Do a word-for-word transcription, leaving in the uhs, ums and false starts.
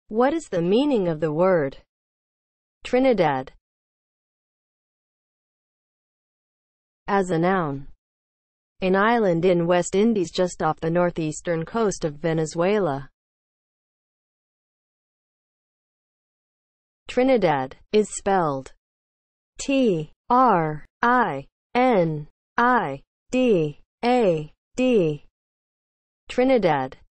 What is the meaning of the word Trinidad as a noun? An island in West Indies just off the northeastern coast of Venezuela. Trinidad is spelled T R I N I D A D. Trinidad